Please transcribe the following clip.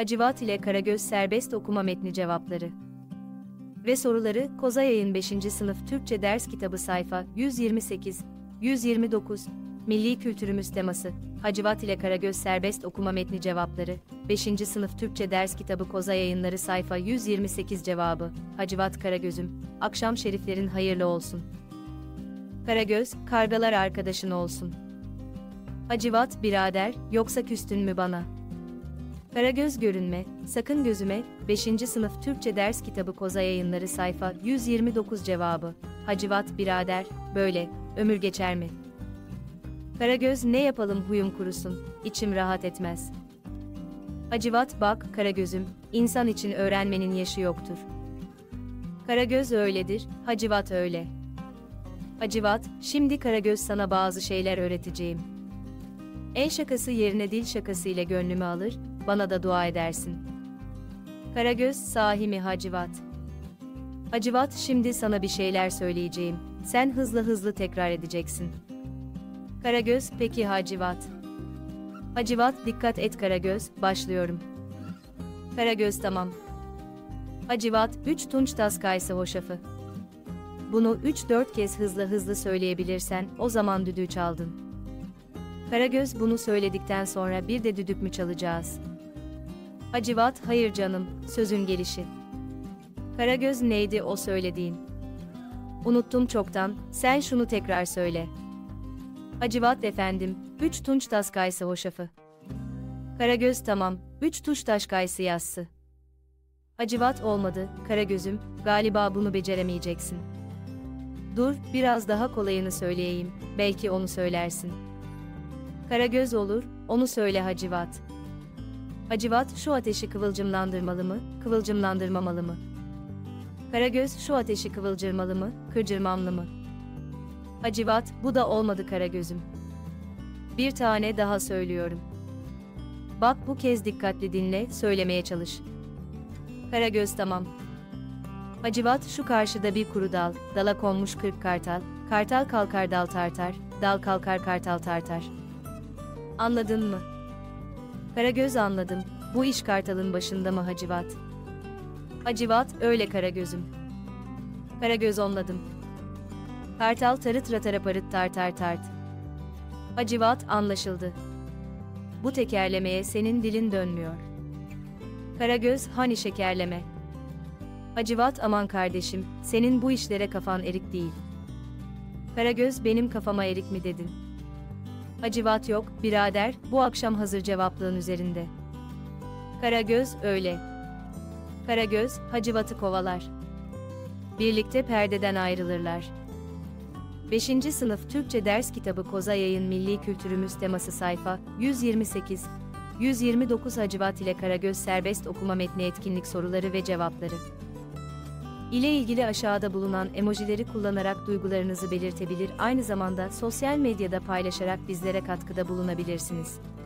Hacivat ile Karagöz serbest okuma metni cevapları ve soruları Koza Yayın 5. Sınıf Türkçe Ders Kitabı sayfa 128, 129, Milli Kültürümüz teması, Hacivat ile Karagöz serbest okuma metni cevapları, 5. Sınıf Türkçe Ders Kitabı Koza Yayınları sayfa 128 cevabı, Hacivat Karagöz'üm, akşam şeriflerin hayırlı olsun. Karagöz, kargalar arkadaşın olsun. Hacivat, birader, yoksa küstün mü bana? Karagöz görünme, sakın gözüme, 5. Sınıf Türkçe Ders Kitabı Koza Yayınları sayfa 129 cevabı, Hacivat, birader, böyle, ömür geçer mi? Karagöz, ne yapalım huyum kurusun, içim rahat etmez. Hacivat, bak, Karagöz'üm, insan için öğrenmenin yaşı yoktur. Karagöz öyledir, Hacivat öyle. Hacivat, şimdi Karagöz sana bazı şeyler öğreteceğim. El şakası yerine dil şakası ile gönlümü alır, bana da dua edersin. Karagöz, sahi mi Hacivat? Hacivat, şimdi sana bir şeyler söyleyeceğim, sen hızlı hızlı tekrar edeceksin. Karagöz, peki Hacivat. Hacivat, dikkat et Karagöz, başlıyorum. Karagöz, tamam. Hacivat, 3 tunç tas kaysı hoşafı. Bunu 3-4 kez hızlı hızlı söyleyebilirsen, o zaman düdüğü çaldın. Karagöz, bunu söyledikten sonra bir de düdük mü çalacağız? Hacivat, hayır canım, sözün gelişi. Karagöz, neydi o söylediğin? Unuttum çoktan, sen şunu tekrar söyle. Hacivat, efendim, 3 tunç tas kaysı hoşafı. Karagöz, tamam, 3 tuş taş kaysı yassı. Hacivat, olmadı, Karagöz'üm, galiba bunu beceremeyeceksin. Dur, biraz daha kolayını söyleyeyim, belki onu söylersin. Karagöz, olur, onu söyle Hacivat. Hacivat, şu ateşi kıvılcımlandırmalı mı, kıvılcımlandırmamalı mı? Karagöz, şu ateşi kıvılcırmalı mı, kırcırmamlı mı? Hacivat, bu da olmadı Karagöz'üm. Bir tane daha söylüyorum. Bak, bu kez dikkatli dinle, söylemeye çalış. Karagöz, tamam. Hacivat, şu karşıda bir kuru dal, dala konmuş 40 kartal, kartal kalkar dal tartar, dal kalkar kartal tartar. Anladın mı? Karagöz, anladım, bu iş kartalın başında mı Hacivat? Hacivat, öyle Karagöz'üm. Karagöz, anladım. Kartal tarıt ratara parıt tartar tart. Hacivat, anlaşıldı. Bu tekerlemeye senin dilin dönmüyor. Karagöz, hani şekerleme? Hacivat, aman kardeşim, senin bu işlere kafan erik değil. Karagöz, benim kafama erik mi dedin? Hacivat, yok, birader, bu akşam hazır cevaplığın üzerinde. Karagöz, öyle. Karagöz, Hacivat'ı kovalar. Birlikte perdeden ayrılırlar. 5. Sınıf Türkçe Ders Kitabı Koza Yayın Milli Kültürümüz teması sayfa 128, 129 Hacivat ile Karagöz serbest okuma metni etkinlik soruları ve cevapları ile ilgili aşağıda bulunan emojileri kullanarak duygularınızı belirtebilir, aynı zamanda sosyal medyada paylaşarak bizlere katkıda bulunabilirsiniz.